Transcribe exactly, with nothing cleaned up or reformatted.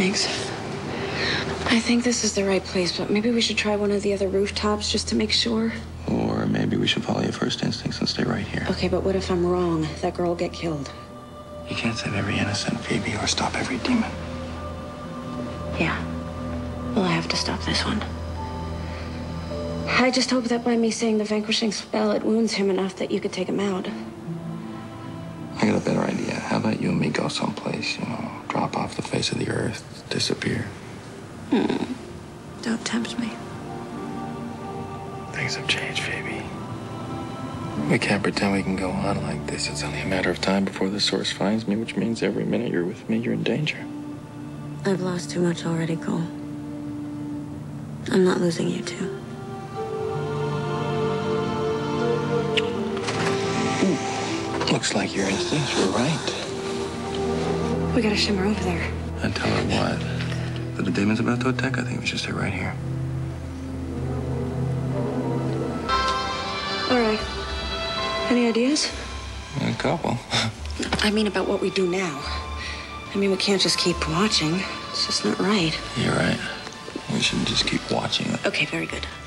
Thanks. I think this is the right place, but maybe we should try one of the other rooftops just to make sure. Or maybe we should follow your first instincts and stay right here. Okay, but what if I'm wrong? That girl will get killed. You can't save every innocent, Phoebe, or stop every demon. Yeah. Well, I have to stop this one. I just hope that by me saying the vanquishing spell, it wounds him enough that you could take him out. I got a better idea. How about you and me go someplace, you know, drop off the face of the earth, disappear? Hmm. Don't tempt me. Things have changed, Phoebe. We can't pretend we can go on like this. It's only a matter of time before the source finds me, which means every minute you're with me, you're in danger. I've lost too much already, Cole. I'm not losing you too. Looks like your instincts were right. We gotta shimmer over there. And tell her what? That the demon's about to attack? I think we should stay right here. All right. Any ideas? A couple. I mean about what we do now. I mean, we can't just keep watching. It's just not right. You're right. We should just keep watching. Okay, very good.